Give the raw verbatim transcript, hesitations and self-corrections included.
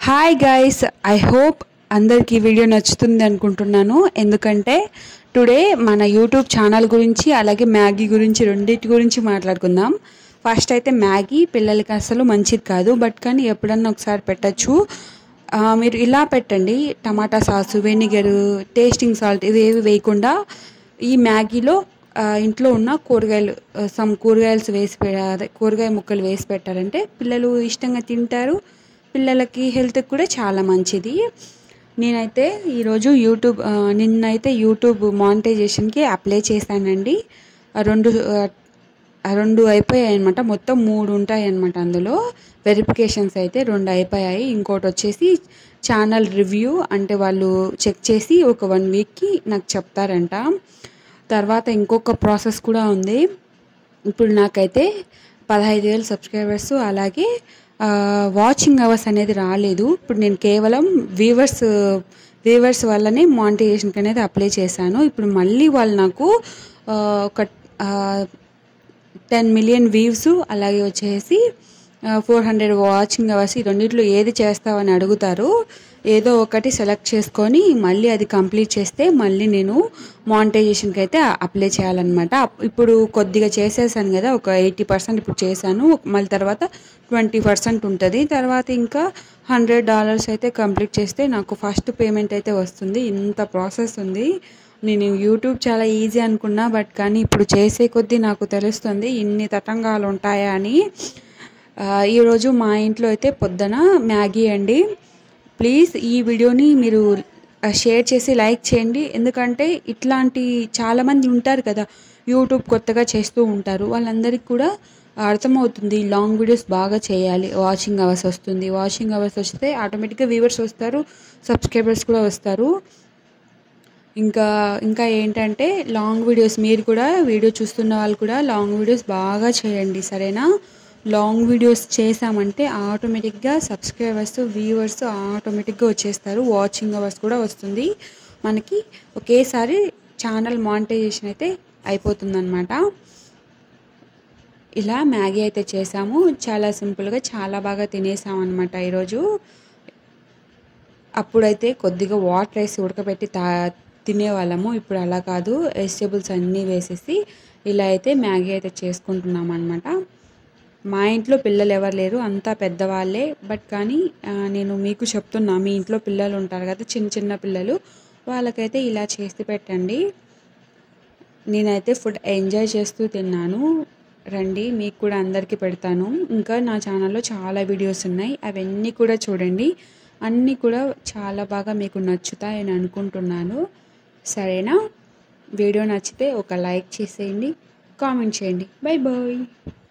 Hi guys, I hope అందరికీ video నచ్చుతుంది అనుకుంటున్నాను. ఎందుకంటే టుడే మన యూట్యూబ్ ఛానల్ గురించి అలాగే మ్యాగీ గురించి రెండింటి గురించి మాట్లాడుకుందాం. ఫస్ట్ అయితే మ్యాగీ పిల్లలకి అసలు మంచిది కాదు, బట్ కానీ ఎప్పుడన్నా ఒకసారి పెట్టచ్చు. మీరు ఇలా పెట్టండి, టమాటా సాసు, వెనిగరు, టేస్టింగ్ సాల్ట్ ఇవేవి వేయకుండా ఈ మ్యాగీలో ఇంట్లో ఉన్న కూరగాయలు సమ్ కూరగాయలు వేసి అదే కూరగాయ ముక్కలు వేసి పెట్టారంటే పిల్లలు ఇష్టంగా తింటారు. పిల్లలకి హెల్త్కి కూడా చాలా మంచిది. నేనైతే ఈరోజు యూట్యూబ్ నిన్నైతే యూట్యూబ్ మానిటైజేషన్కి అప్లై చేశానండి. రెండు రెండు అయిపోయాయి అనమాట. మొత్తం మూడు ఉంటాయి అనమాట. అందులో వెరిఫికేషన్స్ అయితే రెండు అయిపోయాయి. ఇంకోటి వచ్చేసి ఛానల్ రివ్యూ, అంటే వాళ్ళు చెక్ చేసి ఒక వన్ వీక్కి నాకు చెప్తారంట. తర్వాత ఇంకొక ప్రాసెస్ కూడా ఉంది. ఇప్పుడు నాకైతే పదహైదు వేలు సబ్స్క్రైబర్స్ అలాగే వాచింగ్ అవర్స్ అనేది రాలేదు. ఇప్పుడు నేను కేవలం వ్యూవర్స్ వ్యూవర్స్ వల్లనే మానిటైజేషన్కి అనేది అప్లై చేశాను. ఇప్పుడు మళ్ళీ వాళ్ళు నాకు ఒక టెన్ మిలియన్ వ్యూస్ అలాగే వచ్చేసి ఫోర్ హండ్రెడ్ వాచింగ్ అవర్స్, ఈ రెండిట్లో ఏది చేస్తావని అడుగుతారు. ఏదో ఒకటి సెలెక్ట్ చేసుకొని మళ్ళీ అది కంప్లీట్ చేస్తే మళ్ళీ నేను మానిటైజేషన్కి అయితే అప్లై చేయాలన్నమాట. ఇప్పుడు కొద్దిగా చేసేసాను కదా, ఒక ఎయిటీ పర్సెంట్ ఇప్పుడు చేశాను. మళ్ళీ తర్వాత ట్వంటీ పర్సెంట్ ఉంటుంది. తర్వాత ఇంకా హండ్రెడ్ డాలర్స్ అయితే కంప్లీట్ చేస్తే నాకు ఫస్ట్ పేమెంట్ అయితే వస్తుంది. ఇంత ప్రాసెస్ ఉంది. నేను యూట్యూబ్ చాలా ఈజీ అనుకున్నా, బట్ కానీ ఇప్పుడు చేసే కొద్దీ నాకు తెలుస్తుంది ఇన్ని తతంగాలు ఉంటాయా అని. ఈరోజు మా ఇంట్లో అయితే పొద్దున మ్యాగీ అండి. ప్లీజ్ ఈ వీడియోని మీరు షేర్ చేసి లైక్ చేయండి. ఎందుకంటే ఇట్లాంటి చాలామంది ఉంటారు కదా, యూట్యూబ్ కొత్తగా చేస్తూ ఉంటారు. వాళ్ళందరికీ కూడా అర్థమవుతుంది లాంగ్ వీడియోస్ బాగా చేయాలి, వాచింగ్ అవర్స్ వస్తుంది. వాచింగ్ అవర్స్ వస్తే ఆటోమేటిక్గా వ్యూవర్స్ వస్తారు, సబ్స్క్రైబర్స్ కూడా వస్తారు. ఇంకా ఇంకా ఏంటంటే లాంగ్ వీడియోస్, మీరు కూడా వీడియో చూస్తున్న వాళ్ళు కూడా లాంగ్ వీడియోస్ బాగా చేయండి, సరేనా? లాంగ్ వీడియోస్ చేసామంటే ఆటోమేటిక్గా సబ్స్క్రైబర్స్ వ్యూవర్స్ ఆటోమేటిక్గా వచ్చేస్తారు, వాచింగ్ అవర్స్ కూడా వస్తుంది. మనకి ఒకేసారి ఛానల్ మానిటైజేషన్ అయితే అయిపోతుందన్నమాట. ఇలా మ్యాగీ అయితే చేసాము, చాలా సింపుల్గా చాలా బాగా తినేసాం అనమాట ఈరోజు. అప్పుడైతే కొద్దిగా వాటర్ వేసి ఉడకబెట్టి తా తినేవాళ్ళము. ఇప్పుడు అలా కాదు, వెజిటేబుల్స్ అన్నీ వేసేసి ఇలా అయితే మ్యాగీ అయితే చేసుకుంటున్నాం అనమాట. మా ఇంట్లో పిల్లలు ఎవరు లేరు, అంతా పెద్దవాళ్ళే. బట్ కానీ నేను మీకు చెప్తున్నా, మీ ఇంట్లో పిల్లలు ఉంటారు కదా, చిన్న చిన్న పిల్లలు, వాళ్ళకైతే ఇలా చేసి పెట్టండి. నేనైతే ఫుడ్ ఎంజాయ్ చేస్తూ తిన్నాను. రండి, మీకు కూడా అందరికీ పెడతాను. ఇంకా నా ఛానల్లో చాలా వీడియోస్ ఉన్నాయి, అవన్నీ కూడా చూడండి. అన్నీ కూడా చాలా బాగా మీకు నచ్చుతాయని అనుకుంటున్నాను, సరేనా? వీడియో నచ్చితే ఒక లైక్ చేసేయండి, కామెంట్ చేయండి. Bye bye.